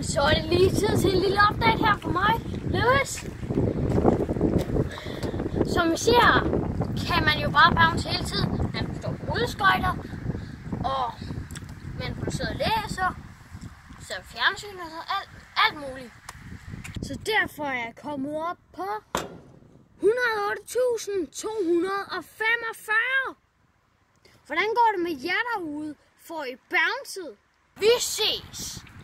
Så er det lige tid til en lille update her for mig, Lewis. Som I ser, kan man jo bare bounce hele tiden. Man kan stå på rulleskøjter, og man kan sidde og læse, så fjernsyn og så alt muligt. Så derfor er jeg kommet op på 108.245. Hvordan går det med jer derude? Får I bouncet? Vi ses!